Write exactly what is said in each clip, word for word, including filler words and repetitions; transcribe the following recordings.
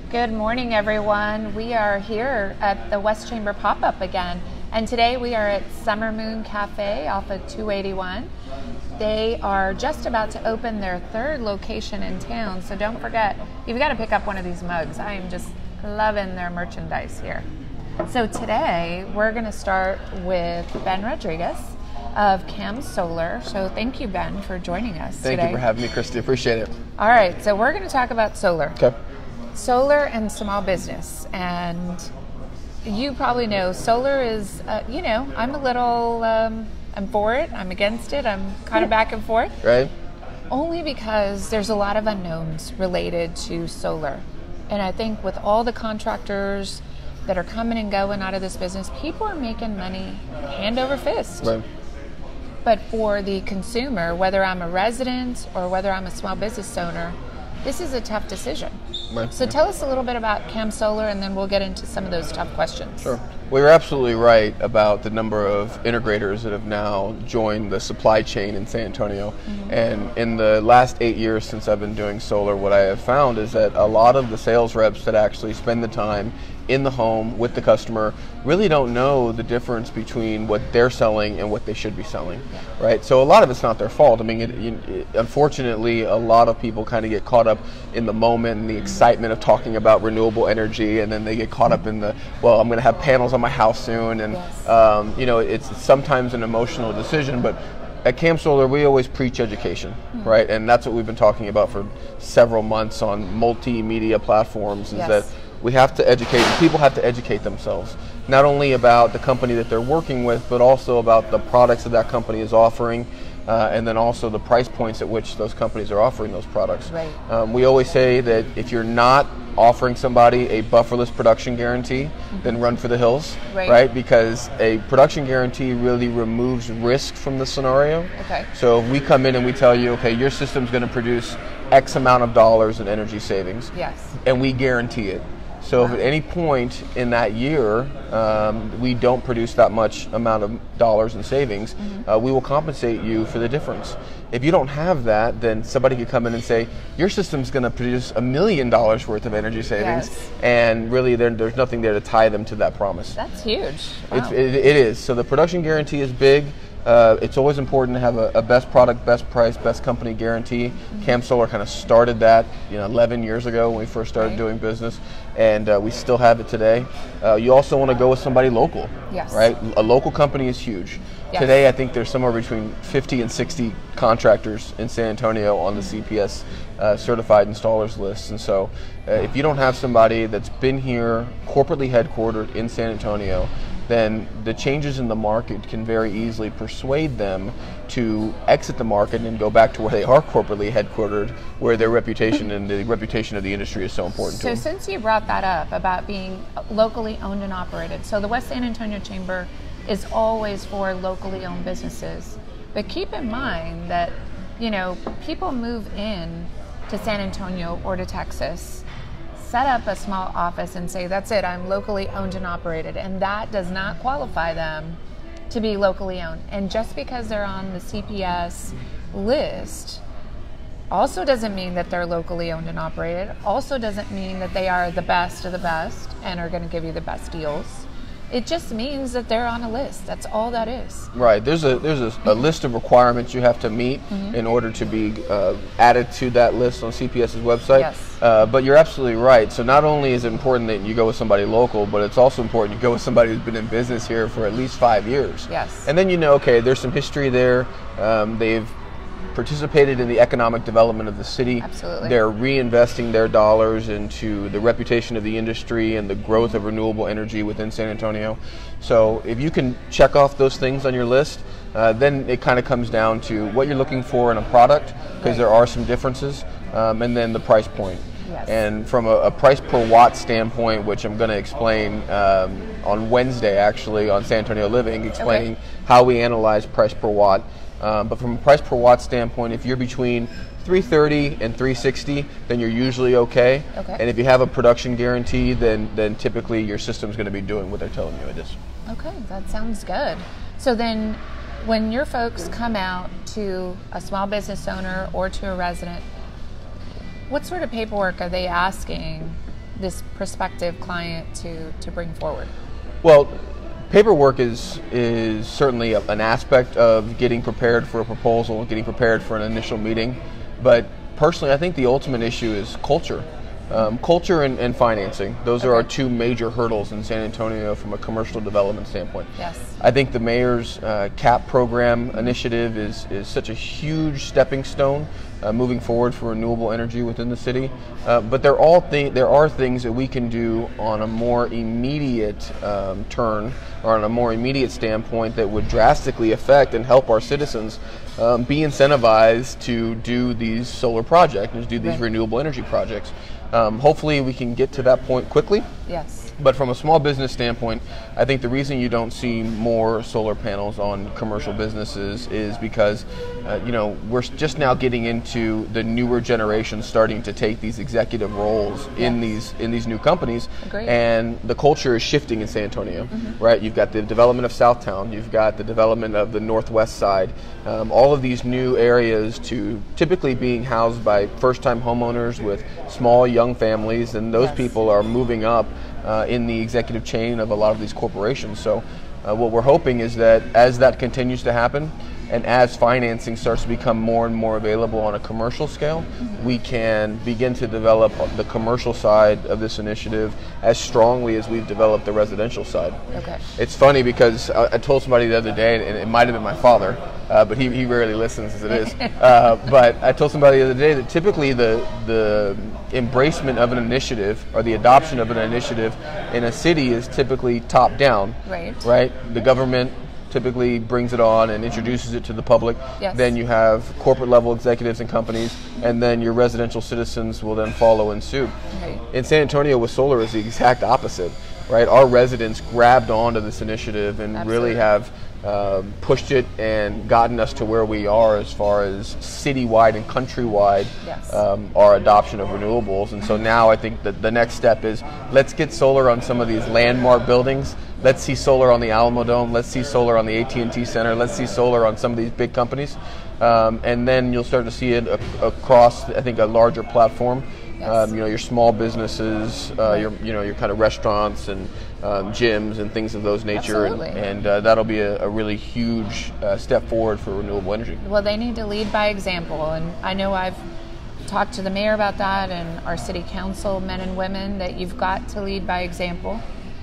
Good morning, everyone. We are here at the West Chamber pop-up again, and today we are at Summer Moon Cafe off of two eighty-one. They are just about to open their third location in town, so don't forget, you've got to pick up one of these mugs. I am just loving their merchandise here. So today we're going to start with Ben Rodriguez of Cam Solar. So thank you, Ben, for joining us Thank today. you for having me, Christy. Appreciate it. All right, so we're going to talk about solar. Okay. Solar and small business. And you probably know solar is, uh, you know, I'm a little, um, I'm for it, I'm against it, I'm kind of back and forth. Right. Only because there's a lot of unknowns related to solar. And I think with all the contractors that are coming and going out of this business, people are making money hand over fist. Right. But for the consumer, whether I'm a resident or whether I'm a small business owner, this is a tough decision. Right. So tell us a little bit about Cam Solar, and then we'll get into some of those tough questions. Sure. Well, you're absolutely right about the number of integrators that have now joined the supply chain in San Antonio. Mm-hmm. And in the last eight years since I've been doing solar, what I have found is that a lot of the sales reps that actually spend the time in the home with the customer really don't know the difference between what they're selling and what they should be selling, yeah. Right? So a lot of it's not their fault. I mean, it, it, unfortunately, a lot of people kind of get caught up in the moment and the excitement of talking about renewable energy, and then they get caught up in the, well, I'm going to have panels on my house soon, and yes. um, you know, it's sometimes an emotional decision, but at Cam Solar, we always preach education, mm-hmm. right? And that's what we've been talking about for several months on multimedia platforms, is yes. that we have to educate, people have to educate themselves, not only about the company that they're working with, but also about the products that that company is offering, uh, and then also the price points at which those companies are offering those products. Right. Um, we always say that if you're not offering somebody a bufferless production guarantee, mm-hmm. then run for the hills, right. right? Because a production guarantee really removes risk from the scenario. Okay. So if we come in and we tell you, okay, your system's going to produce X amount of dollars in energy savings, yes. and we guarantee it. So if at any point in that year um, we don't produce that much amount of dollars in savings, mm-hmm. uh, we will compensate you for the difference. If you don't have that, then somebody could come in and say, your system's going to produce a million dollars worth of energy savings, yes. and really there, there's nothing there to tie them to that promise. That's huge. Wow. It's, it, it is. So the production guarantee is big. Uh, it's always important to have a, a best product, best price, best company guarantee. Mm-hmm. Cam Solar kind of started that, you know, eleven years ago when we first started right. doing business, and uh, we still have it today. Uh, you also want to go with somebody local, yes. right? A local company is huge. Yes. Today, I think there's somewhere between fifty and sixty contractors in San Antonio on the C P S uh, certified installers list, and so uh, if you don't have somebody that's been here, corporately headquartered in San Antonio, then the changes in the market can very easily persuade them to exit the market and go back to where they are corporately headquartered, where their reputation and the reputation of the industry is so important so to them. So since you brought that up about being locally owned and operated, so the West San Antonio Chamber is always for locally owned businesses. But keep in mind that, you know, people move in to San Antonio or to Texas, set up a small office and say, that's it, I'm locally owned and operated. And that does not qualify them to be locally owned. And just because they're on the C P S list also doesn't mean that they're locally owned and operated, also doesn't mean that they are the best of the best and are going to give you the best deals. It just means that they're on a list. That's all that is. Right. There's a there's a, a list of requirements you have to meet mm-hmm. in order to be uh, added to that list on CPS's website. Yes. Uh, but you're absolutely right. So not only is it important that you go with somebody local, but it's also important you go with somebody who's been in business here for at least five years. Yes. And then you know, okay, there's some history there. Um, they've participated in the economic development of the city. Absolutely. They're reinvesting their dollars into the reputation of the industry and the growth of renewable energy within San Antonio. So if you can check off those things on your list, uh, then it kind of comes down to what you're looking for in a product, because right. there are some differences, um, and then the price point. Yes. And from a, a price per watt standpoint, which I'm going to explain um, on Wednesday actually on San Antonio Living, explaining okay. how we analyze price per watt. Um, but from a price per watt standpoint, if you're between three thirty and three sixty, then you're usually okay. Okay. And if you have a production guarantee, then then typically your system's going to be doing what they're telling you it is. Okay, that sounds good. So then when your folks come out to a small business owner or to a resident, what sort of paperwork are they asking this prospective client to, to bring forward? Well, paperwork is is certainly a, an aspect of getting prepared for a proposal, getting prepared for an initial meeting. But personally, I think the ultimate issue is culture. Um, culture and, and financing. Those okay. are our two major hurdles in San Antonio from a commercial development standpoint. Yes. I think the mayor's uh, CAP program initiative is, is such a huge stepping stone uh, moving forward for renewable energy within the city. Uh, but there, all th- there are things that we can do on a more immediate um, turn or on a more immediate standpoint that would drastically affect and help our citizens um, be incentivized to do these solar projects and do these right. renewable energy projects. Um, hopefully we can get to that point quickly. Yes. But from a small business standpoint, I think the reason you don't see more solar panels on commercial businesses is because, uh, you know, we're just now getting into the newer generation starting to take these executive roles yes. in these in these new companies. Agreed. And the culture is shifting in San Antonio, mm-hmm. right? You've got the development of Southtown, you've got the development of the Northwest side, um, all of these new areas to typically being housed by first-time homeowners with small young families, and those yes. people are moving up Uh, in the executive chain of a lot of these corporations. So uh, what we're hoping is that as that continues to happen and as financing starts to become more and more available on a commercial scale, mm-hmm. we can begin to develop the commercial side of this initiative as strongly as we've developed the residential side. Okay. It's funny because I, I told somebody the other day, and it might have been my father, uh, but he, he rarely listens as it is, uh, but I told somebody the other day that typically the, the embracement of an initiative or the adoption of an initiative in a city is typically top down. Right. Right? The government typically brings it on and introduces it to the public. Yes. Then you have corporate level executives and companies, and then your residential citizens will then follow in suit. Right. In San Antonio with solar is the exact opposite, right? Our residents grabbed onto this initiative and Absolutely. really have um, pushed it and gotten us to where we are as far as citywide and countrywide yes. um, our adoption of renewables. And so now I think that the next step is let's get solar on some of these landmark buildings. Let's see solar on the Alamo Dome. Let's see solar on the A T and T Center. Let's see solar on some of these big companies. Um, and then you'll start to see it a- across, I think, a larger platform. Yes. Um, you know, your small businesses, uh, your you know, your kind of restaurants and um, gyms and things of those nature. Absolutely. And, and uh, that'll be a, a really huge uh, step forward for renewable energy. Well, they need to lead by example. And I know I've talked to the mayor about that and our city council men and women that you've got to lead by example.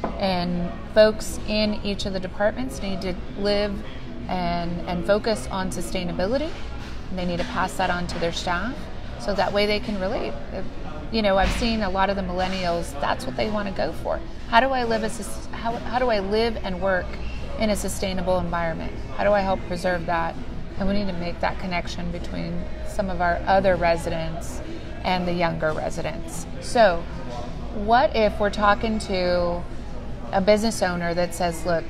And folks in each of the departments need to live and, and focus on sustainability. And they need to pass that on to their staff so that way they can relate. You know, I've seen a lot of the millennials, that's what they want to go for. How do I live as how, how do I live and work in a sustainable environment? How do I help preserve that? And we need to make that connection between some of our other residents and the younger residents. So what if we're talking to a business owner that says, look,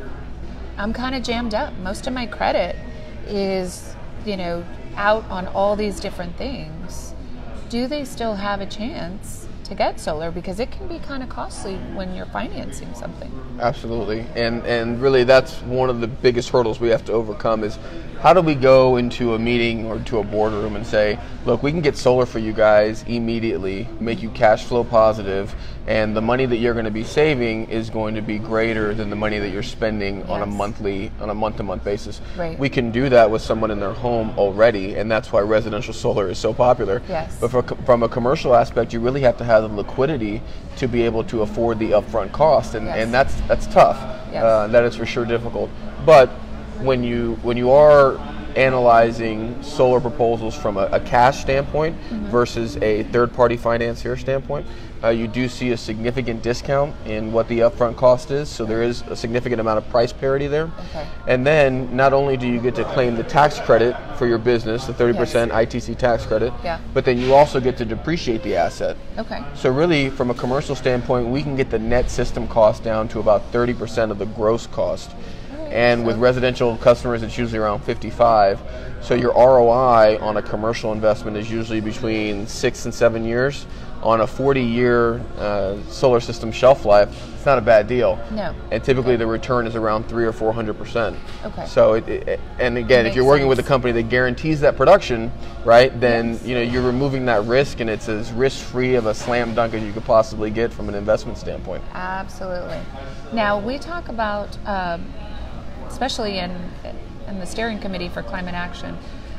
I'm kind of jammed up. Most of my credit is, you know, out on all these different things. Do they still have a chance to get solar? Because it can be kind of costly when you're financing something. Absolutely. And and really that's one of the biggest hurdles we have to overcome is how do we go into a meeting or to a boardroom and say, look, we can get solar for you guys immediately, make you cash flow positive, and the money that you're going to be saving is going to be greater than the money that you're spending yes. on a monthly, on a month-to-month basis. Right. We can do that with someone in their home already, and that's why residential solar is so popular. Yes. But for, from a commercial aspect, you really have to have the liquidity to be able to afford the upfront cost, and, yes. and that's that's tough. Yes. Uh, that is for sure difficult. But when you when you are analyzing solar proposals from a, a cash standpoint mm-hmm. versus a third-party financier standpoint, uh, you do see a significant discount in what the upfront cost is, so there is a significant amount of price parity there. Okay. And then not only do you get to claim the tax credit for your business, the thirty percent yes. I T C tax credit, yeah. but then you also get to depreciate the asset. Okay. So really, from a commercial standpoint, we can get the net system cost down to about thirty percent of the gross cost. And So- with residential customers, it's usually around fifty-five. So your R O I on a commercial investment is usually between six and seven years. On a forty-year uh, solar system shelf life, it's not a bad deal. No. And typically the return is around three or four hundred percent. Okay. So it, it and again, if Makes you're working with a sense. company that guarantees that production, right? Then Yes. you know you're removing that risk, and it's as risk-free of a slam dunk as you could possibly get from an investment standpoint. Absolutely. Now we talk about, um, especially in in the steering committee for climate action,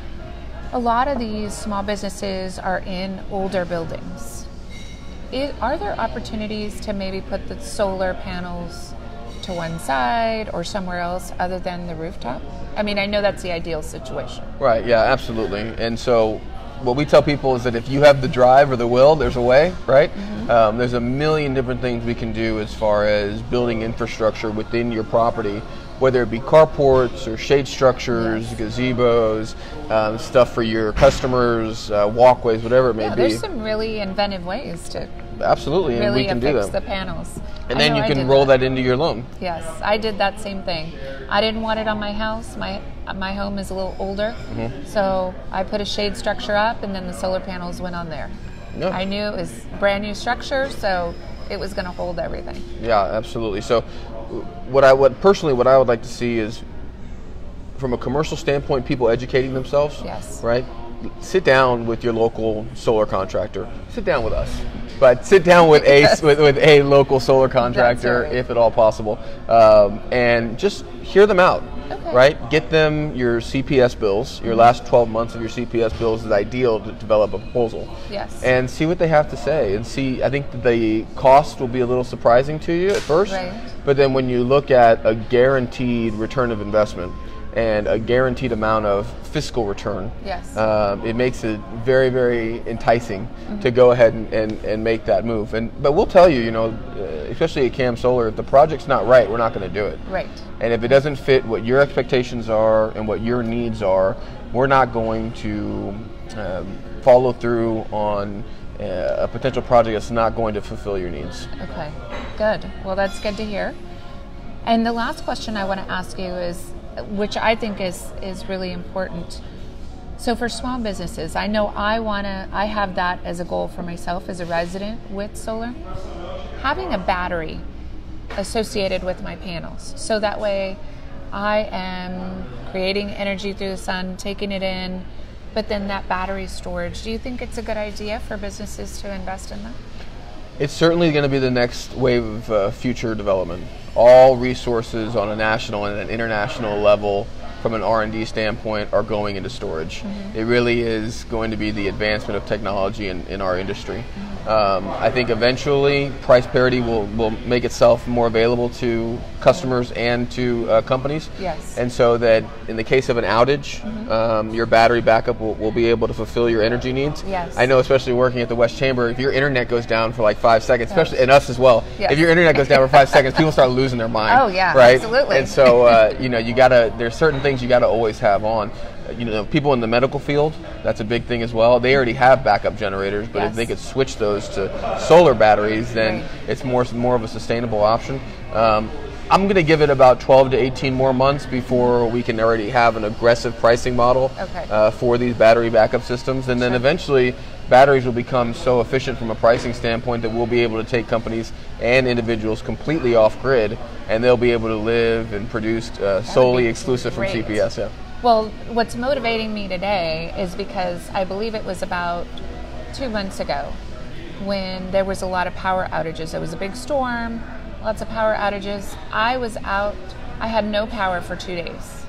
a lot of these small businesses are in older buildings. I are there opportunities to maybe put the solar panels to one side or somewhere else other than the rooftop? I mean, I know that's the ideal situation. Right, yeah, absolutely. And so what we tell people is that if you have the drive or the will, there's a way, right? Mm-hmm. Um, there's a million different things we can do as far as building infrastructure within your property, whether it be carports or shade structures, Yes. gazebos, um, stuff for your customers, uh, walkways, whatever it may Yeah, be. there's some really inventive ways to Absolutely, and really we can do affix them. the panels. And I then know you I can did roll that. into your loan. Yes, I did that same thing. I didn't want it on my house. My my home is a little older, Mm-hmm. so I put a shade structure up, and then the solar panels went on there. Yeah. I knew it was brand new structure, so it was going to hold everything. Yeah, absolutely. So, what I would personally, what I would like to see is, from a commercial standpoint, people educating themselves. Yes. Right. Sit down with your local solar contractor. Sit down with us, but sit down with a Yes. with, with a local solar contractor, That's right. if at all possible, um, and just hear them out. Okay. Right. Get them your C P S bills. Your last twelve months of your C P S bills is ideal to develop a proposal. Yes. And see what they have to say, and see. I think that the cost will be a little surprising to you at first, Right. but then when you look at a guaranteed return of investment and a guaranteed amount of fiscal return, Yes. um, it makes it very, very enticing Mm-hmm. to go ahead and, and, and make that move. And but we'll tell you, you know, uh, especially at Cam Solar, if the project's not right, we're not going to do it. Right. And if it doesn't fit what your expectations are and what your needs are, we're not going to um, follow through on uh, a potential project that's not going to fulfill your needs. Okay. Good. Well, that's good to hear. And the last question I want to ask you is, which I think is is really important. So for small businesses, I know I want to, I have that as a goal for myself as a resident with solar, having a battery associated with my panels. So that way I am creating energy through the sun, taking it in, but then that battery storage, do you think it's a good idea for businesses to invest in that? It's certainly going to be the next wave of uh, future development. All resources on a national and an international level from an R and D standpoint are going into storage. Mm-hmm. It really is going to be the advancement of technology in, in our industry. Mm-hmm. um, I think eventually price parity will, will make itself more available to customers and to uh, companies. Yes. And so that in the case of an outage, mm-hmm. um, your battery backup will, will be able to fulfill your energy needs. Yes. I know, especially working at the West Chamber, if your internet goes down for like five seconds, especially, and us as well, Yes. if your internet goes down for five seconds, people start losing their mind. Oh, yeah, right? absolutely. And so, uh, you know, you gotta, there's certain things you gotta always have on. Uh, You know, people in the medical field, that's a big thing as well. They already have backup generators, but Yes. if they could switch those to solar batteries, then Right. it's more more of a sustainable option. Um, I'm going to give it about twelve to eighteen more months before we can already have an aggressive pricing model Okay. uh, for these battery backup systems. And then Sure. eventually, batteries will become so efficient from a pricing standpoint that we'll be able to take companies and individuals completely off grid, and they'll be able to live and produce uh, solely be exclusive from great. C P S. Yeah. Well, what's motivating me today is because I believe it was about two months ago when there was a lot of power outages. There was a big storm, lots of power outages. I was out, I had no power for two days.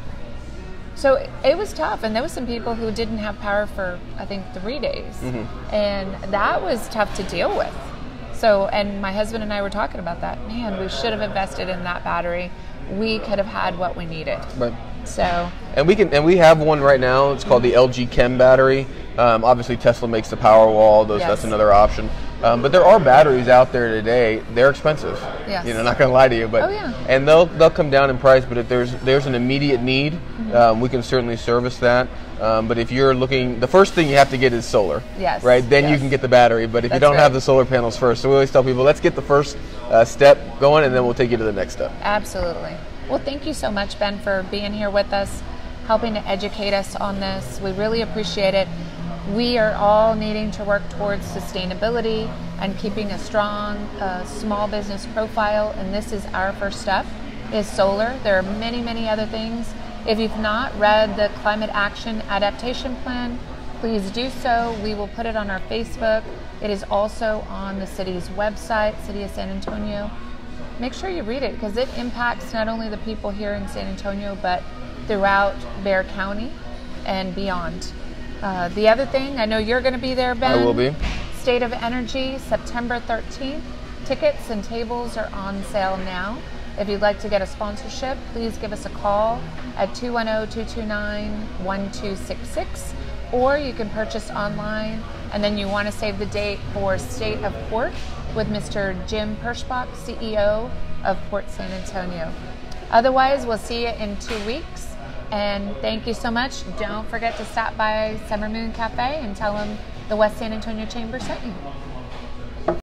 So it was tough, and there was some people who didn't have power for, I think, three days. Mm-hmm. And that was tough to deal with. So, and my husband and I were talking about that. Man, we should have invested in that battery. We could have had what we needed. Right. So, And we can, and we have one right now. It's called the L G Chem battery. Um, obviously, Tesla makes the Powerwall. Those, Yes. That's another option. Um, but there are batteries out there today. They're expensive. Yes. You know, not going to lie to you, but Oh, yeah. and they'll they'll come down in price. But if there's there's an immediate need, Mm-hmm. um, we can certainly service that. Um, but if you're looking, the first thing you have to get is solar. Yes, Right. Then you yes. can get the battery. But if you That's don't have right. the solar panels first, so we always tell people, let's get the first uh, step going, and then we'll take you to the next step. absolutely. Well, thank you so much, Ben, for being here with us, helping to educate us on this. We really appreciate it. We are all needing to work towards sustainability and keeping a strong uh, small business profile, and this is our first step, is solar. There are many, many other things. If you've not read the Climate Action Adaptation Plan, please do so. We will put it on our Facebook. It is also on the city's website, City of San Antonio. Make sure you read it because it impacts not only the people here in San Antonio, but throughout Bexar County and beyond. Uh, the other thing, I know you're going to be there, Ben. I will be. State of Energy, September thirteenth. Tickets and tables are on sale now. If you'd like to get a sponsorship, please give us a call at two one zero, two two nine, one two six six, or you can purchase online, and then you want to save the date for State of Port with Mister Jim Perschbach, C E O of Port San Antonio. Otherwise, we'll see you in two weeks. And thank you so much. Don't forget to stop by Summer Moon Cafe and tell them the West San Antonio Chamber sent you.